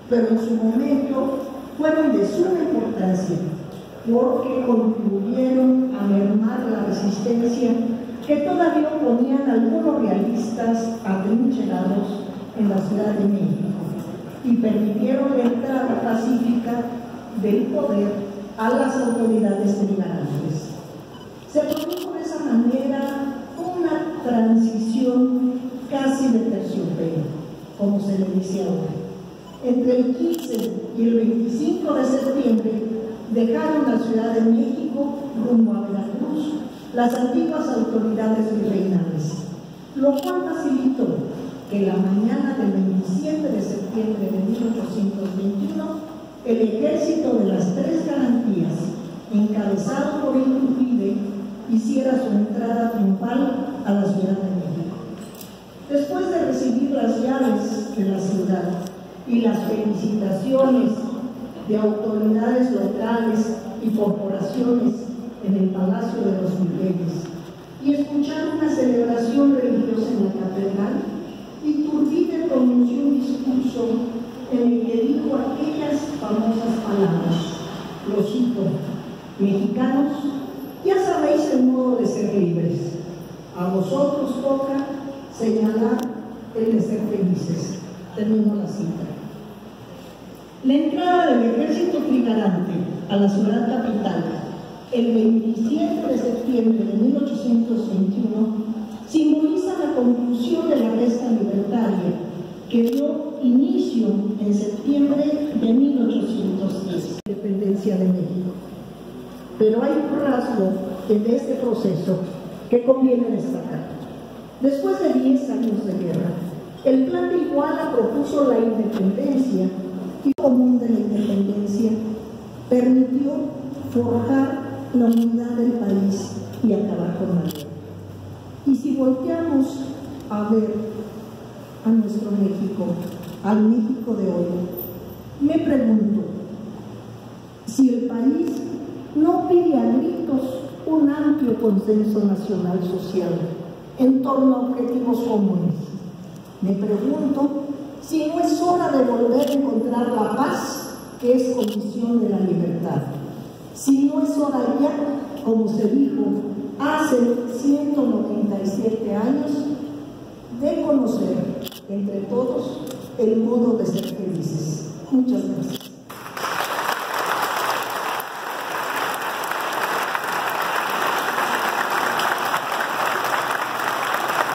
pero en su momento fueron de suma importancia porque contribuyeron a mermar la resistencia que todavía oponían algunos realistas atrincherados en la Ciudad de México y permitieron la entrada pacífica del poder a las autoridades trigarantles. Se produjo de esa manera una transición casi de terciopelo, como se le dice ahora. Entre el 15 y el 25 de septiembre dejaron la Ciudad de México rumbo a Veracruz las antiguas autoridades virreinales, lo cual facilitó que la mañana del 27 de septiembre de 1821 el ejército de las tres garantías, encabezado por Iturbide, hiciera su entrada triunfal a la Ciudad de México. Después de recibir las llaves de la ciudad y las felicitaciones de autoridades locales y corporaciones en el Palacio de los Migueles y escuchar una celebración religiosa en la catedral, Iturbide pronunció un discurso en el que dijo aquellas famosas palabras, lo cito: mexicanos, ya sabéis el modo de ser libres, a vosotros toca señalar el de ser felices. Termino la cita. La entrada del ejército trigarante a la ciudad capital el 27 de septiembre de 1821 simboliza la conclusión de la gesta libertaria que dio inicio en septiembre de 1810, independencia de México. Pero hay un rasgo en este proceso que conviene destacar. Después de 10 años de guerra, el Plan de Iguala propuso la independencia y el común de la independencia permitió forjar la unidad del país y acabar con la guerra. Y si volteamos a ver a nuestro México, al México de hoy, me pregunto si el país no pide a gritos un amplio consenso nacional social en torno a objetivos comunes. Me pregunto si no es hora de volver a encontrar la paz, que es condición de la libertad. Si no es hora ya, como se dijo hace 197 años, de conocer entre todos el modo de ser felices. Muchas gracias.